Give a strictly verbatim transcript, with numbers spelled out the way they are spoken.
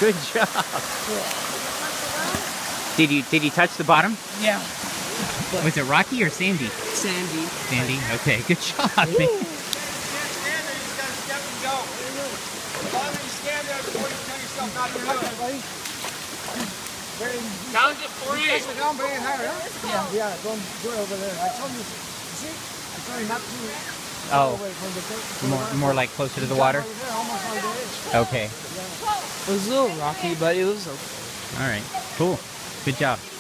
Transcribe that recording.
Good job. Did you did you touch the bottom? Yeah. Was it rocky or sandy? Sandy. Sandy. Okay. Good job, man. Down to three. Yeah, yeah, don't do it over there. I told you, see, I told you not to Oh, go away from the thing. more more like closer to the water. Right there, almost on the edge. Okay. It was a little rocky, but it was okay. All right. Cool. Good job.